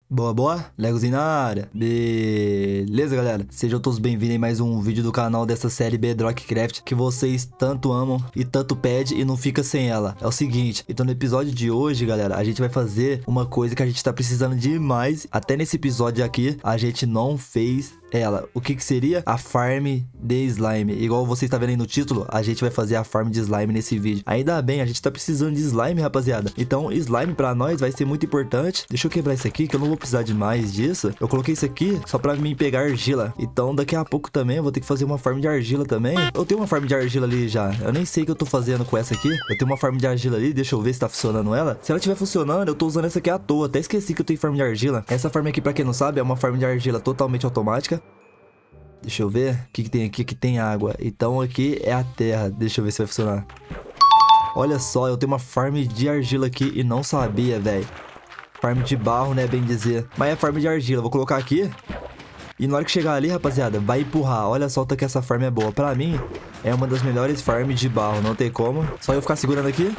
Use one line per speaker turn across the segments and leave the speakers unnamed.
Boa, boa, Legozinho na área. Beleza, galera? Sejam todos bem-vindos em mais um vídeo do canal dessa série Bedrock Craft que vocês tanto amam e tanto pedem e não fica sem ela. É o seguinte, então no episódio de hoje, galera, a gente vai fazer uma coisa que a gente tá precisando demais. Até nesse episódio aqui, a gente não fez ela. O que seria? A farm de slime. Igual você está vendo aí no título, a gente vai fazer a farm de slime nesse vídeo. Ainda bem, a gente tá precisando de slime, rapaziada. Então, slime pra nós vai ser muito importante. Deixa eu quebrar isso aqui, que eu não vou precisar de mais disso. Eu coloquei isso aqui só pra mim pegar argila. Então, daqui a pouco também eu vou ter que fazer uma farm de argila também. Eu tenho uma farm de argila ali já. Eu nem sei o que eu tô fazendo com essa aqui. Eu tenho uma farm de argila ali. Deixa eu ver se tá funcionando ela. Se ela estiver funcionando, eu tô usando essa aqui à toa. Até esqueci que eu tenho farm de argila. Essa farm aqui, pra quem não sabe, é uma farm de argila totalmente automática. Deixa eu ver. O que tem aqui? Que tem água. Então aqui é a terra. Deixa eu ver se vai funcionar. Olha só, eu tenho uma farm de argila aqui e não sabia, velho. Farm de barro, né, bem dizer. Mas é farm de argila. Vou colocar aqui. E na hora que chegar ali, rapaziada, vai empurrar. Olha só o tanto que essa farm é boa. Pra mim, é uma das melhores farms de barro. Não tem como. Só eu ficar segurando aqui.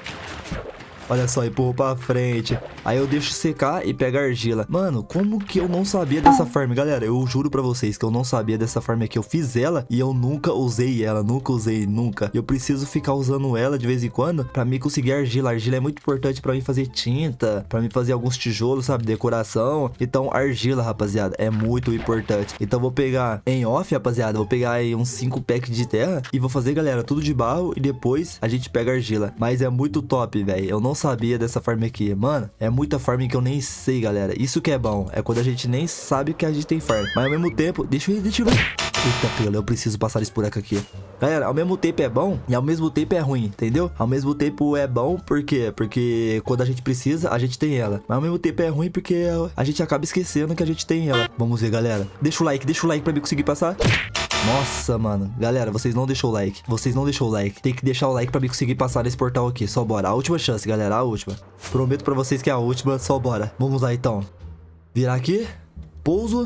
Olha só, empurrou pra frente. Aí eu deixo secar e pego a argila. Mano, como que eu não sabia dessa farm? Galera, eu juro pra vocês que eu não sabia dessa farm aqui. Eu fiz ela e eu nunca usei ela. Nunca usei, nunca. Eu preciso ficar usando ela de vez em quando pra mim conseguir argila. A argila é muito importante pra mim fazer tinta, pra mim fazer alguns tijolos, sabe? Decoração. Então, argila, rapaziada, é muito importante. Então, vou pegar em off, rapaziada. Vou pegar aí uns 5 packs de terra e vou fazer, galera, tudo de barro e depois a gente pega argila. Mas é muito top, velho. Eu não sabia dessa farm aqui. Mano, é muita farm que eu nem sei, galera. Isso que é bom. É quando a gente nem sabe que a gente tem farm. Mas ao mesmo tempo... Deixa eu ver. Eita, pela, eu preciso passar esse buraco aqui. Galera, ao mesmo tempo é bom e ao mesmo tempo é ruim, entendeu? Ao mesmo tempo é bom, por quê? Porque quando a gente precisa, a gente tem ela. Mas ao mesmo tempo é ruim porque a gente acaba esquecendo que a gente tem ela. Vamos ver, galera. Deixa o like pra mim conseguir passar. Nossa, mano. Galera, vocês não deixou o like. Vocês não deixou o like. Tem que deixar o like pra mim conseguir passar nesse portal aqui. Só bora. A última chance, galera. A última. Prometo pra vocês que é a última. Só bora. Vamos lá, então. Virar aqui. Pouso.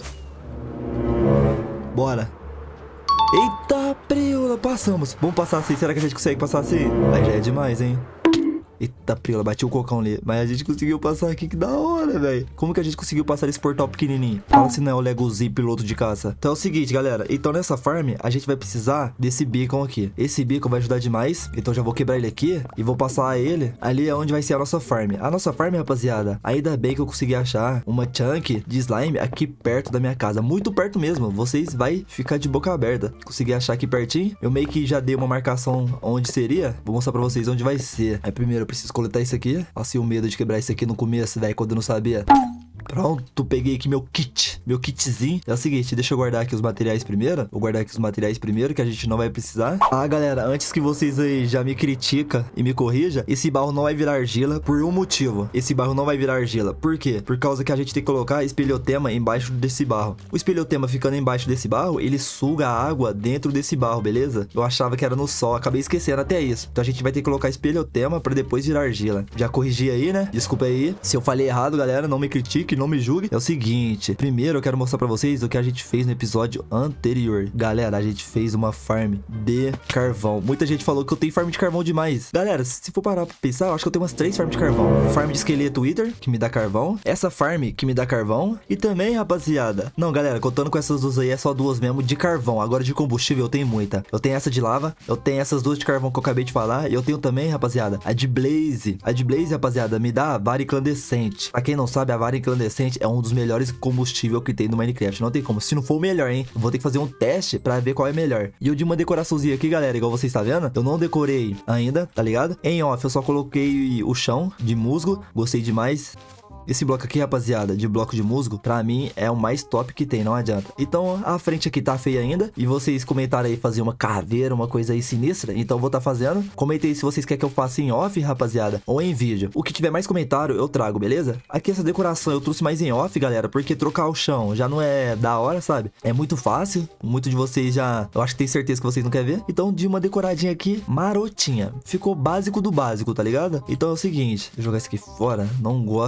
Bora. Eita, preula. Passamos. Vamos passar assim. Será que a gente consegue passar assim? Aí já é demais, hein? Eita, preula, bati o cocão ali. Mas a gente conseguiu passar aqui, que da hora, velho. Como que a gente conseguiu passar esse portal pequenininho? Fala se não é o Legozinho piloto de caça. Então é o seguinte, galera. Então nessa farm, a gente vai precisar desse beacon aqui. Esse beacon vai ajudar demais. Então já vou quebrar ele aqui e vou passar ele ali é onde vai ser a nossa farm. A nossa farm, rapaziada, ainda bem que eu consegui achar uma chunk de slime aqui perto da minha casa. Muito perto mesmo. Vocês vai ficar de boca aberta. Consegui achar aqui pertinho. Eu meio que já dei uma marcação onde seria. Vou mostrar pra vocês onde vai ser. Aí primeiro eu preciso coletar isso aqui. Assim, o medo de quebrar isso aqui no começo, velho, quando eu não sabia. Pronto, peguei aqui meu kit. Meu kitzinho. É o seguinte, deixa eu guardar aqui os materiais primeiro. Vou guardar aqui os materiais primeiro, que a gente não vai precisar. Ah, galera, antes que vocês aí já me criticam e me corrija, esse barro não vai virar argila por um motivo. Esse barro não vai virar argila. Por quê? Por causa que a gente tem que colocar espelhotema embaixo desse barro. O espelhotema ficando embaixo desse barro, ele suga a água dentro desse barro, beleza? Eu achava que era no sol, acabei esquecendo até isso. Então a gente vai ter que colocar espelhotema pra depois virar argila. Já corrigi aí, né? Desculpa aí. Se eu falei errado, galera, não me critique, não me julgue. É o seguinte, primeiro eu quero mostrar pra vocês o que a gente fez no episódio anterior. Galera, a gente fez uma farm de carvão. Muita gente falou que eu tenho farm de carvão demais. Galera, se for parar pra pensar, eu acho que eu tenho umas 3 farms de carvão. Farm de esqueleto Wither, que me dá carvão. Essa farm, que me dá carvão. E também, rapaziada... Não, galera, contando com essas duas aí, é só 2 mesmo de carvão. Agora de combustível eu tenho muita. Eu tenho essa de lava, eu tenho essas 2 de carvão que eu acabei de falar. E eu tenho também, rapaziada, a de Blaze. A de Blaze, rapaziada, me dá a vara incandescente. Pra quem não sabe, a vara incandescente é um dos melhores combustível que tem no Minecraft. Não tem como. Se não for o melhor, hein? Eu vou ter que fazer um teste pra ver qual é melhor. E eu de uma decoraçãozinha aqui, galera, igual vocês estão vendo. Eu não decorei ainda, tá ligado? Em off, eu só coloquei o chão de musgo. Gostei demais. Esse bloco aqui, rapaziada, de bloco de musgo, pra mim é o mais top que tem, não adianta. Então, a frente aqui tá feia ainda. E vocês comentaram aí fazer uma caveira, uma coisa aí sinistra. Então, eu vou tá fazendo. Comentei aí se vocês querem que eu faça em off, rapaziada, ou em vídeo. O que tiver mais comentário, eu trago, beleza? Aqui essa decoração eu trouxe mais em off, galera, porque trocar o chão já não é da hora, sabe? É muito fácil. Muito de vocês já... Eu acho que tem certeza que vocês não querem ver. Então, de uma decoradinha aqui, marotinha. Ficou básico do básico, tá ligado? Então, é o seguinte. Vou jogar isso aqui fora. Não gosto...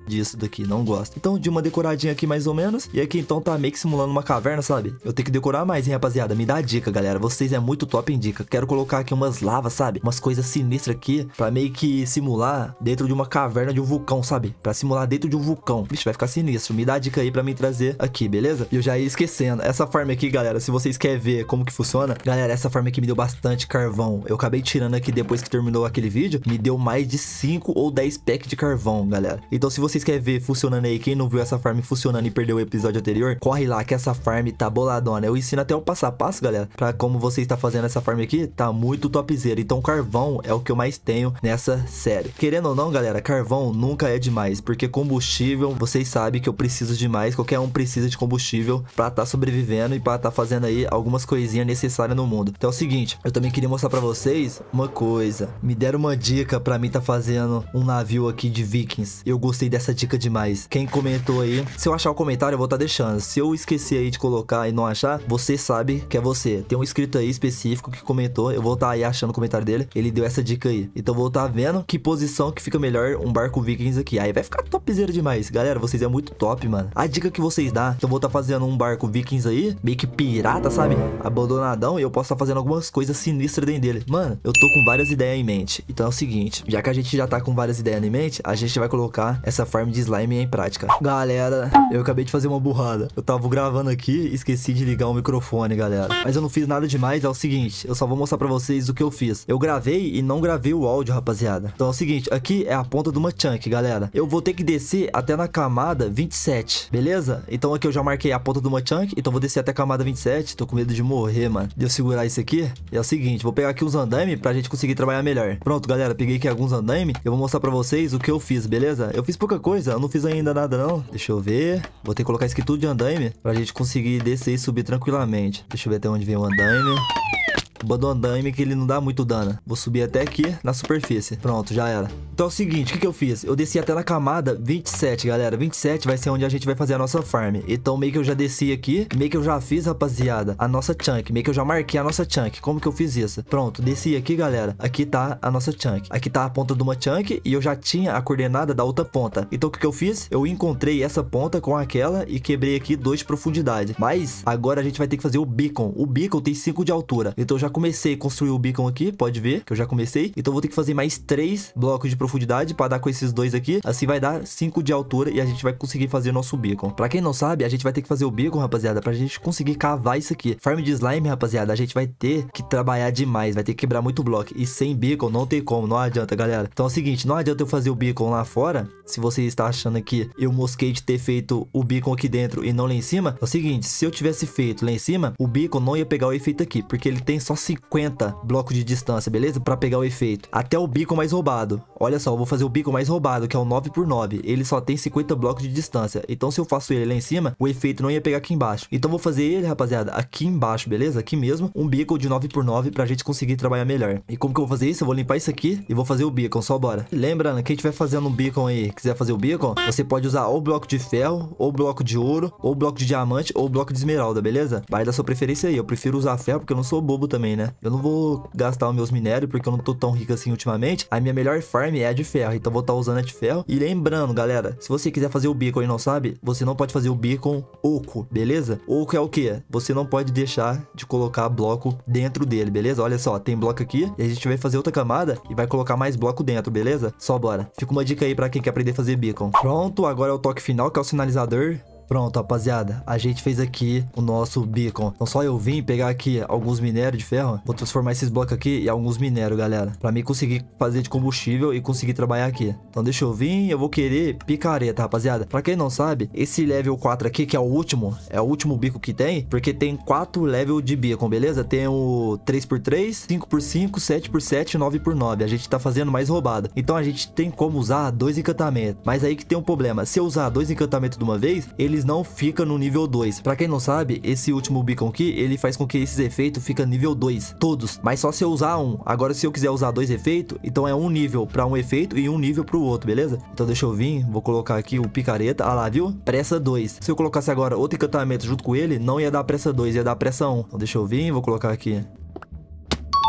disso daqui, não gosto. Então, de uma decoradinha aqui mais ou menos. E aqui, então, tá meio que simulando uma caverna, sabe? Eu tenho que decorar mais, hein, rapaziada? Me dá a dica, galera. Vocês é muito top em dica. Quero colocar aqui umas lavas, sabe? Umas coisas sinistras aqui, pra meio que simular dentro de uma caverna de um vulcão, sabe? Pra simular dentro de um vulcão. Vixe, vai ficar sinistro. Me dá a dica aí pra mim trazer aqui, beleza? E eu já ia esquecendo. Essa farm aqui, galera, se vocês querem ver como que funciona, galera, essa farm aqui me deu bastante carvão. Eu acabei tirando aqui depois que terminou aquele vídeo, me deu mais de 5 ou 10 packs de carvão, galera. Então, se vocês querem ver funcionando aí, quem não viu essa farm funcionando e perdeu o episódio anterior, corre lá que essa farm tá boladona. Eu ensino até o passo a passo, galera, pra como você está fazendo essa farm aqui, tá muito topzera. Então, carvão é o que eu mais tenho nessa série. Querendo ou não, galera, carvão nunca é demais, porque combustível, vocês sabem que eu preciso demais. Qualquer um precisa de combustível pra tá sobrevivendo e pra tá fazendo aí algumas coisinhas necessárias no mundo. Então é o seguinte, eu também queria mostrar pra vocês uma coisa. Me deram uma dica pra mim tá fazendo um navio aqui de vikings. Eu gostei dessa dica demais. Quem comentou aí, se eu achar o comentário eu vou tá deixando. Se eu esquecer aí de colocar e não achar, você sabe que é você. Tem um inscrito aí específico que comentou, eu vou tá aí achando o comentário dele. Ele deu essa dica aí. Então vou tá vendo que posição que fica melhor um barco vikings aqui. Aí vai ficar topzera demais. Galera, vocês é muito top, mano. A dica que vocês dão, então eu vou tá fazendo um barco vikings aí, meio que pirata, sabe? Abandonadão, e eu posso tá fazendo algumas coisas sinistras dentro dele. Mano, eu tô com várias ideias em mente. Então é o seguinte, já que a gente já tá com várias ideias em mente, a gente vai colocar essa farm de slime em prática. Galera, eu acabei de fazer uma burrada. Eu tava gravando aqui, esqueci de ligar o microfone, galera. Mas eu não fiz nada demais, é o seguinte, eu só vou mostrar pra vocês o que eu fiz. Eu gravei e não gravei o áudio, rapaziada. Então é o seguinte, aqui é a ponta de uma chunk, galera. Eu vou ter que descer até na camada 27, beleza? Então aqui eu já marquei a ponta de uma chunk, então vou descer até a camada 27. Tô com medo de morrer, mano. De eu segurar isso aqui. E é o seguinte, vou pegar aqui uns andaime pra gente conseguir trabalhar melhor. Pronto, galera, peguei aqui alguns andaime. Eu vou mostrar pra vocês o que eu fiz, beleza? Eu fiz pouca coisa, eu não fiz ainda nada não. Deixa eu ver. Vou ter que colocar isso aqui tudo de andaime pra gente conseguir descer e subir tranquilamente. Deixa eu ver até onde vem o andaime. Do andaime que ele não dá muito dano. Vou subir até aqui na superfície. Pronto, já era. Então é o seguinte, o que eu fiz? Eu desci até na camada 27, galera. 27 vai ser onde a gente vai fazer a nossa farm. Então meio que eu já desci aqui, meio que eu já fiz, rapaziada, a nossa chunk. Meio que eu já marquei a nossa chunk. Como que eu fiz isso? Pronto, desci aqui, galera. Aqui tá a nossa chunk. Aqui tá a ponta de uma chunk e eu já tinha a coordenada da outra ponta. Então o que eu fiz? Eu encontrei essa ponta com aquela e quebrei aqui 2 de profundidade. Mas agora a gente vai ter que fazer o beacon. O beacon tem 5 de altura. Então eu já comecei a construir o beacon aqui, pode ver que eu já comecei. Então eu vou ter que fazer mais 3 blocos de profundidade para dar com esses 2 aqui. Assim vai dar 5 de altura e a gente vai conseguir fazer nosso beacon. Pra quem não sabe, a gente vai ter que fazer o beacon, rapaziada, pra gente conseguir cavar isso aqui. Farm de slime, rapaziada, a gente vai ter que trabalhar demais, vai ter que quebrar muito bloco. E sem beacon não tem como, não adianta, galera. Então é o seguinte, não adianta eu fazer o beacon lá fora. Se você está achando que eu mosquei de ter feito o beacon aqui dentro e não lá em cima, é o seguinte, se eu tivesse feito lá em cima, o beacon não ia pegar o efeito aqui, porque ele tem só 50 blocos de distância, beleza? Pra pegar o efeito. Até o beacon mais roubado. Olha só, eu vou fazer o beacon mais roubado, que é o 9x9. Ele só tem 50 blocos de distância. Então se eu faço ele lá em cima, o efeito não ia pegar aqui embaixo. Então eu vou fazer ele, rapaziada, aqui embaixo, beleza? Aqui mesmo, um beacon de 9x9 pra gente conseguir trabalhar melhor. E como que eu vou fazer isso? Eu vou limpar isso aqui e vou fazer o beacon, só bora. Lembrando, quem estiver fazendo um beacon aí, quiser fazer o beacon, você pode usar ou bloco de ferro, ou bloco de ouro, ou bloco de diamante, ou bloco de esmeralda, beleza? Vai da sua preferência aí. Eu prefiro usar ferro porque eu não sou bobo também, né? Eu não vou gastar os meus minérios porque eu não tô tão rico assim ultimamente. A minha melhor farm é a de ferro, então vou estar usando a de ferro. E lembrando, galera, se você quiser fazer o beacon e não sabe, você não pode fazer o beacon oco, beleza? Oco é o quê? Você não pode deixar de colocar bloco dentro dele, beleza? Olha só, tem bloco aqui e a gente vai fazer outra camada e vai colocar mais bloco dentro, beleza? Só bora. Fica uma dica aí pra quem quer aprender a fazer beacon. Pronto, agora é o toque final, que é o sinalizador. Pronto, rapaziada, a gente fez aqui o nosso beacon. Então só eu vim pegar aqui alguns minérios de ferro. Vou transformar esses blocos aqui em alguns minérios, galera, pra mim conseguir fazer de combustível e conseguir trabalhar aqui. Então deixa eu vir, eu vou querer picareta, rapaziada. Pra quem não sabe, esse level 4 aqui, que é o último beacon que tem, porque tem 4 levels de beacon, beleza? Tem o 3x3, 5x5, 7x7 e 9x9. A gente tá fazendo mais roubada. Então a gente tem como usar 2 encantamentos. Mas aí que tem um problema. Se eu usar 2 encantamentos de uma vez, eles não ficam no nível 2. Pra quem não sabe, esse último beacon aqui, ele faz com que esses efeitos fiquem nível 2. Todos. Mas só se eu usar um. Agora, se eu quiser usar 2 efeitos, então é um nível pra um efeito e um nível pro outro, beleza? Então deixa eu vir. Vou colocar aqui o picareta. Ah lá, viu? Pressa 2. Se eu colocasse agora outro encantamento junto com ele, não ia dar pressa 2, ia dar pressa 1. Então deixa eu vir. Vou colocar aqui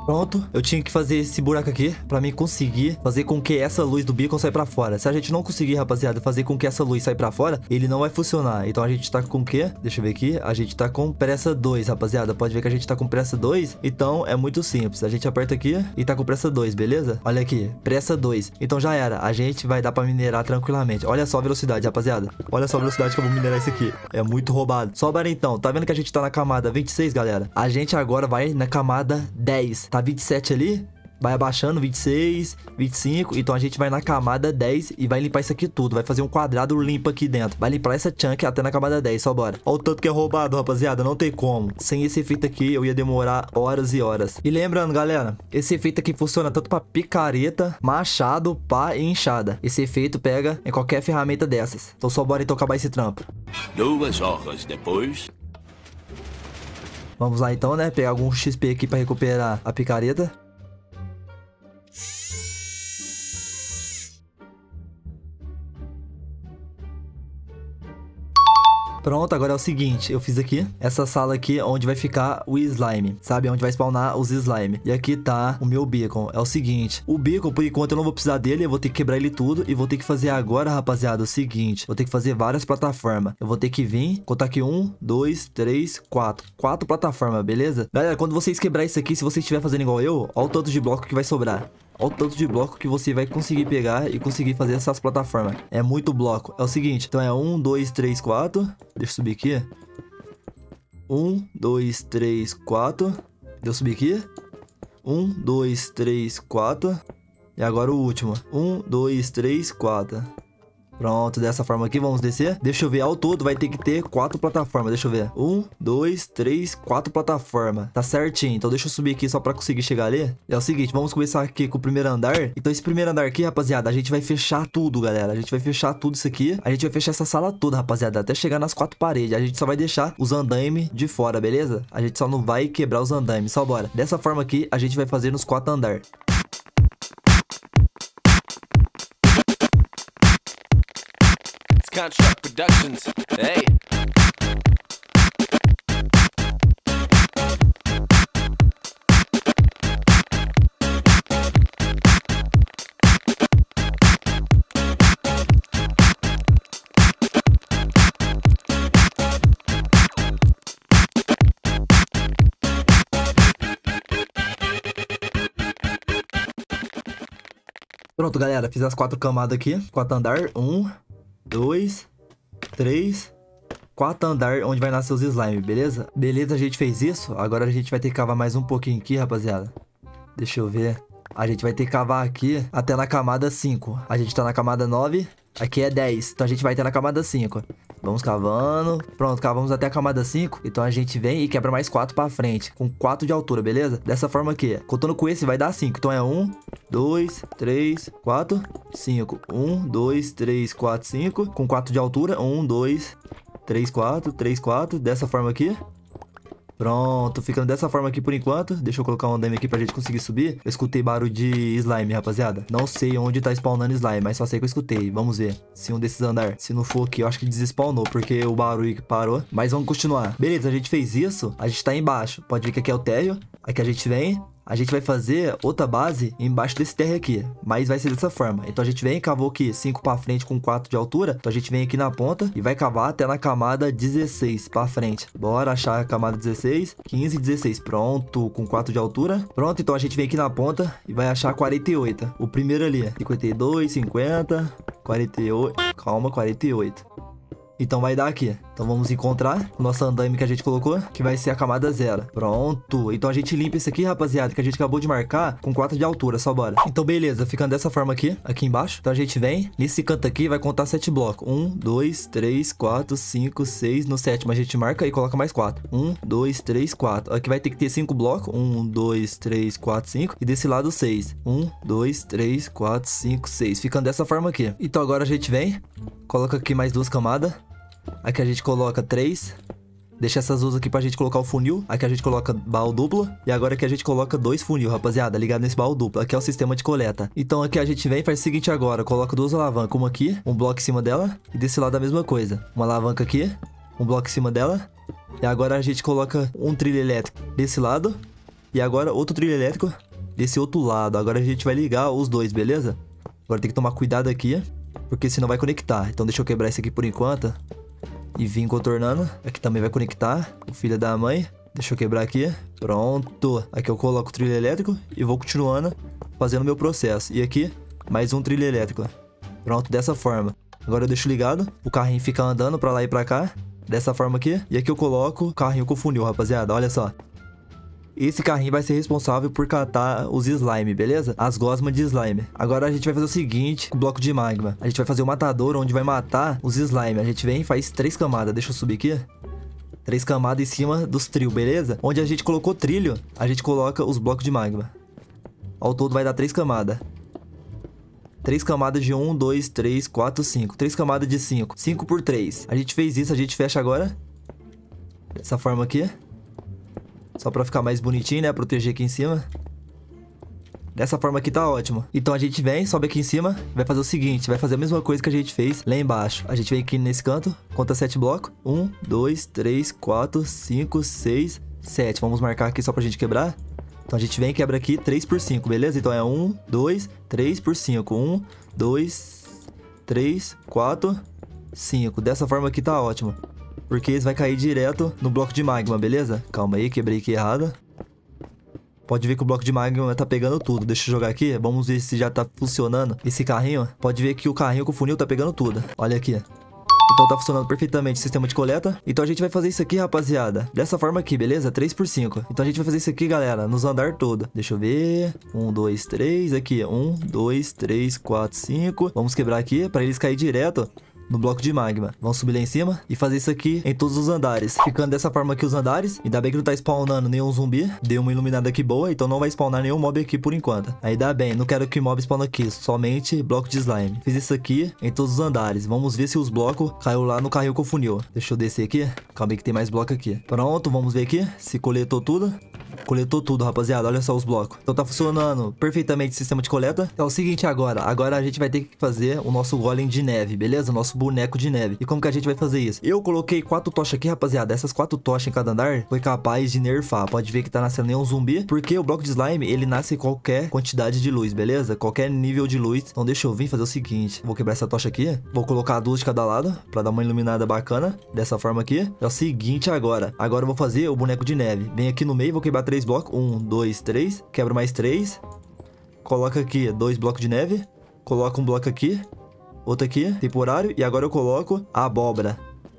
Pronto, eu tinha que fazer esse buraco aqui pra mim conseguir fazer com que essa luz do beacon saia pra fora. Se a gente não conseguir, rapaziada, fazer com que essa luz saia pra fora, ele não vai funcionar. Então a gente tá com o quê? Deixa eu ver aqui. A gente tá com pressa 2, rapaziada. Pode ver que a gente tá com pressa 2. Então é muito simples. A gente aperta aqui e tá com pressa 2, beleza? Olha aqui, pressa 2. Então já era. A gente vai dar pra minerar tranquilamente. Olha só a velocidade, rapaziada. Olha só a velocidade que eu vou minerar isso aqui. É muito roubado. Só bora então. Tá vendo que a gente tá na camada 26, galera? A gente agora vai na camada 10. Tá 27 ali? Vai abaixando, 26, 25. Então a gente vai na camada 10 e vai limpar isso aqui tudo. Vai fazer um quadrado limpo aqui dentro. Vai limpar essa chunk até na camada 10, só bora. Olha o tanto que é roubado, rapaziada. Não tem como. Sem esse efeito aqui, eu ia demorar horas e horas. E lembrando, galera, esse efeito aqui funciona tanto pra picareta, machado, pá e enxada. Esse efeito pega em qualquer ferramenta dessas. Então só bora então acabar esse trampo.
2 horas depois...
Vamos lá então, né? Pegar algum XP aqui pra recuperar a picareta. Pronto, agora é o seguinte, eu fiz aqui essa sala aqui onde vai ficar o slime, sabe? Onde vai spawnar os slime. E aqui tá o meu beacon. É o seguinte, o beacon, por enquanto eu não vou precisar dele, eu vou ter que quebrar ele tudo e vou ter que fazer agora, rapaziada, o seguinte, vou ter que fazer várias plataformas. Eu vou ter que vir, contar aqui 1, 2, 3, 4. 4 plataformas, beleza? Galera, quando vocês quebrar isso aqui, se você estiver fazendo igual eu, olha o tanto de bloco que vai sobrar. Olha o tanto de bloco que você vai conseguir pegar e conseguir fazer essas plataformas. É muito bloco. É o seguinte, então é 1, 2, 3, 4. Deixa eu subir aqui. 1, 2, 3, 4. Deixa eu subir aqui. 1, 2, 3, 4. E agora o último. 1, 2, 3, 4. Pronto, dessa forma aqui, vamos descer. Deixa eu ver, ao todo vai ter que ter 4 plataformas, deixa eu ver. 1, 2, 3, 4 plataformas. Tá certinho, então deixa eu subir aqui só pra conseguir chegar ali. É o seguinte, vamos começar aqui com o primeiro andar. Então esse primeiro andar aqui, rapaziada, a gente vai fechar tudo, galera. A gente vai fechar tudo isso aqui. A gente vai fechar essa sala toda, rapaziada, até chegar nas 4 paredes. A gente só vai deixar os andaime de fora, beleza? A gente só não vai quebrar os andaimes, só bora. Dessa forma aqui, a gente vai fazer nos 4 andares.
Construct Productions. Hey.
Pronto, galera, fiz as 4 camadas aqui. 4 andar, 1, 2, 3, 4 andar onde vai nascer os slime, beleza? Beleza, a gente fez isso. Agora a gente vai ter que cavar mais um pouquinho aqui, rapaziada. Deixa eu ver. A gente vai ter que cavar aqui até na camada 5. A gente tá na camada 9. Aqui é 10. Então a gente vai até na camada 5. Vamos cavando. Pronto, cavamos até a camada 5. Então a gente vem e quebra mais 4 pra frente. Com 4 de altura, beleza? Dessa forma aqui. Contando com esse vai dar 5. Então é 1, 2, 3, 4, 5. 1, 2, 3, 4, 5. Com 4 de altura. 1, 2, 3, 4, 3, 4. Dessa forma aqui. Pronto, ficando dessa forma aqui por enquanto. Deixa eu colocar um andame aqui pra gente conseguir subir. Eu escutei barulho de slime, rapaziada. Não sei onde tá spawnando slime, mas só sei que eu escutei. Vamos ver se um desses andar. Se não for aqui, eu acho que desspawnou, porque o barulho que parou. Mas vamos continuar. Beleza, a gente fez isso. A gente tá embaixo. Pode ver que aqui é o térreo. Aqui a gente vem. A gente vai fazer outra base embaixo desse térreo aqui, mas vai ser dessa forma. Então a gente vem e cavou aqui 5 pra frente com 4 de altura. Então a gente vem aqui na ponta e vai cavar até na camada 16 pra frente. Bora achar a camada 16, 15, 16. Pronto, com 4 de altura. Pronto, então a gente vem aqui na ponta e vai achar 48. O primeiro ali, 52, 50, 48. Calma, 48. Então vai dar aqui. Então vamos encontrar o nosso andaime que a gente colocou, que vai ser a camada 0. Pronto. Então a gente limpa isso aqui, rapaziada, que a gente acabou de marcar com 4 de altura, só bora. Então beleza, ficando dessa forma aqui embaixo. Então a gente vem, nesse canto aqui vai contar 7 blocos. 1, 2, 3, 4, 5, 6. No sétimo a gente marca e coloca mais 4. 1, 2, 3, 4. Aqui vai ter que ter 5 blocos. 1, 2, 3, 4, 5. E desse lado 6. 1, 2, 3, 4, 5, 6. Ficando dessa forma aqui. Então agora a gente vem, coloca aqui mais 2 camadas. Aqui a gente coloca 3. Deixa essas duas aqui pra gente colocar o funil. Aqui a gente coloca baú duplo. E agora aqui a gente coloca 2 funil, rapaziada, ligado nesse baú duplo. Aqui é o sistema de coleta. Então aqui a gente vem e faz o seguinte agora. Coloca 2 alavancas, uma aqui, um bloco em cima dela. E desse lado a mesma coisa. Uma alavanca aqui, um bloco em cima dela. E agora a gente coloca um trilho elétrico desse lado. E agora outro trilho elétrico desse outro lado. Agora a gente vai ligar os dois, beleza? Agora tem que tomar cuidado aqui, porque senão vai conectar. Então deixa eu quebrar esse aqui por enquanto. E vim contornando. Aqui também vai conectar. O filho da mãe. Deixa eu quebrar aqui. Pronto. Aqui eu coloco o trilho elétrico e vou continuando fazendo meu processo. E aqui, mais um trilho elétrico. Pronto, dessa forma. Agora eu deixo ligado. O carrinho fica andando pra lá e pra cá. Dessa forma aqui. E aqui eu coloco o carrinho com funil, rapaziada. Olha só. Esse carrinho vai ser responsável por catar os slime, beleza? As gosmas de slime. Agora a gente vai fazer o seguinte com o bloco de magma. A gente vai fazer o matador onde vai matar os slime. A gente vem e faz 3 camadas. Deixa eu subir aqui. 3 camadas em cima dos trilhos, beleza? Onde a gente colocou trilho, a gente coloca os blocos de magma. Ao todo vai dar 3 camadas. 3 camadas de 1, 2, 3, 4, 5. 3 camadas de 5. 5 por 3. A gente fez isso, a gente fecha agora. Dessa forma aqui. Só pra ficar mais bonitinho, né? Proteger aqui em cima. Dessa forma aqui tá ótimo. Então a gente vem, sobe aqui em cima. Vai fazer o seguinte, vai fazer a mesma coisa que a gente fez lá embaixo. A gente vem aqui nesse canto, conta 7 blocos. 1, 2, 3, 4, 5, 6, 7. Vamos marcar aqui só pra gente quebrar. Então a gente vem e quebra aqui 3 por 5, beleza? Então é 1, 2, 3 por 5. 1, 2, 3, 4, 5. Dessa forma aqui tá ótimo. Porque eles vai cair direto no bloco de magma, beleza? Calma aí, quebrei aqui errado. Pode ver que o bloco de magma tá pegando tudo. Deixa eu jogar aqui, vamos ver se já tá funcionando esse carrinho. Pode ver que o carrinho com o funil tá pegando tudo. Olha aqui. Então tá funcionando perfeitamente o sistema de coleta. Então a gente vai fazer isso aqui, rapaziada. Dessa forma aqui, beleza? 3 por 5. Então a gente vai fazer isso aqui, galera, nos andar todo. Deixa eu ver. 1, 2, 3. Aqui, 1, 2, 3, 4, 5. Vamos quebrar aqui pra eles cair direto no bloco de magma. Vamos subir lá em cima e fazer isso aqui em todos os andares. Ficando dessa forma aqui os andares. Ainda bem que não tá spawnando nenhum zumbi. Deu uma iluminada aqui boa, então não vai spawnar nenhum mob aqui por enquanto. Aí dá bem, não quero que mob spawne aqui, somente bloco de slime. Fiz isso aqui em todos os andares. Vamos ver se os blocos caiu lá no carrinho com funil. Deixa eu descer aqui. Calma aí que tem mais bloco aqui. Pronto, vamos ver aqui se coletou tudo. Coletou tudo, rapaziada. Olha só os blocos. Então tá funcionando perfeitamente o sistema de coleta. É o seguinte agora. Agora a gente vai ter que fazer o nosso golem de neve, beleza? O nosso boneco de neve. E como que a gente vai fazer isso? Eu coloquei 4 tochas aqui, rapaziada. Essas 4 tochas em cada andar foi capaz de nerfar. Pode ver que tá nascendo nenhum zumbi. Porque o bloco de slime, ele nasce em qualquer quantidade de luz, beleza? Qualquer nível de luz. Então deixa eu vir fazer o seguinte. Vou quebrar essa tocha aqui. Vou colocar 2 de cada lado pra dar uma iluminada bacana. Dessa forma aqui. É o seguinte agora. Agora eu vou fazer o boneco de neve. Vem aqui no meio, vou quebrar 3 blocos. 1, 2, 3. Quebra mais 3. Coloca aqui 2 blocos de neve. Coloca um bloco aqui. Outro aqui, temporário. E agora eu coloco a abóbora.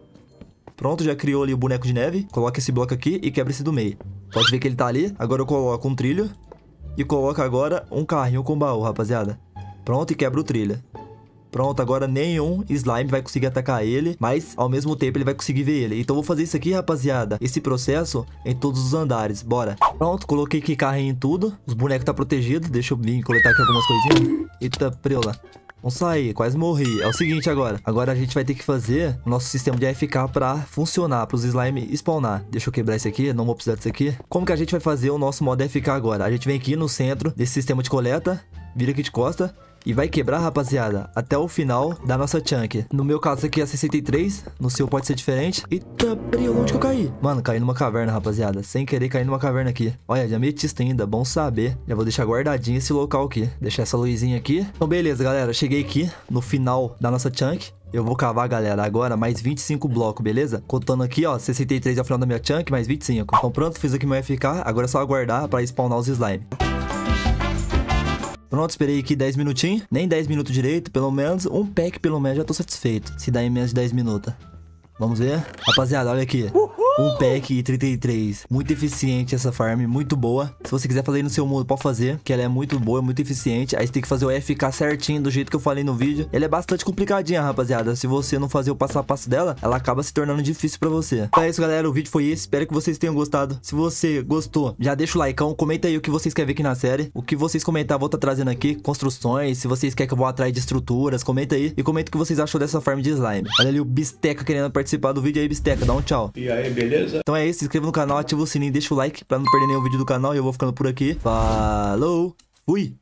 Pronto, já criou ali o boneco de neve. Coloca esse bloco aqui e quebra esse do meio. Pode ver que ele tá ali. Agora eu coloco um trilho. E coloco agora um carrinho com baú, rapaziada. Pronto, e quebra o trilho. Pronto, agora nenhum slime vai conseguir atacar ele, mas ao mesmo tempo ele vai conseguir ver ele. Então eu vou fazer isso aqui, rapaziada, esse processo em todos os andares, bora. Pronto, coloquei aqui carrinho em tudo, os bonecos tá protegidos, deixa eu vir coletar aqui algumas coisinhas. Eita, preula. Vamos sair, quase morri. É o seguinte agora. Agora a gente vai ter que fazer o nosso sistema de AFK pra funcionar, pros slime spawnar. Deixa eu quebrar isso aqui, não vou precisar disso aqui. Como que a gente vai fazer o nosso modo AFK agora? A gente vem aqui no centro desse sistema de coleta, vira aqui de costa. E vai quebrar, rapaziada, até o final da nossa chunk. No meu caso aqui é 63, no seu pode ser diferente. Eita, preula, onde que eu caí? Mano, caí numa caverna, rapaziada. Sem querer cair numa caverna aqui. Olha, de ametista ainda, bom saber. Já vou deixar guardadinho esse local aqui. Deixar essa luzinha aqui. Então beleza, galera, cheguei aqui no final da nossa chunk. Eu vou cavar, galera, agora mais 25 blocos, beleza? Contando aqui, ó, 63 é o final da minha chunk, mais 25. Então pronto, fiz aqui meu FK. Agora é só aguardar pra spawnar os slime. Pronto, esperei aqui 10 minutinhos. Nem 10 minutos direito, pelo menos. Um pack, pelo menos, já tô satisfeito. Se dá em menos de 10 minutos. Vamos ver? Rapaziada, olha aqui. Um pack e 33. Muito eficiente essa farm, muito boa. Se você quiser fazer aí no seu mundo, pode fazer. Que ela é muito boa, muito eficiente. Aí você tem que fazer o FK certinho, do jeito que eu falei no vídeo. Ela é bastante complicadinha, rapaziada. Se você não fazer o passo a passo dela, ela acaba se tornando difícil pra você. Então é isso, galera. O vídeo foi esse. Espero que vocês tenham gostado. Se você gostou, já deixa o likeão. Comenta aí o que vocês querem ver aqui na série. O que vocês comentar, eu vou estar trazendo aqui. Construções. Se vocês querem que eu vou atrás de estruturas, comenta aí. E comenta o que vocês achou dessa farm de slime. Olha ali o Bisteca querendo participar do vídeo aí, Bisteca. Dá um tchau.
E aí, beleza?
Então é isso. Se inscreva no canal, ativa o sininho, deixa o like pra não perder nenhum vídeo do canal. E eu vou ficando por aqui. Falou! Fui!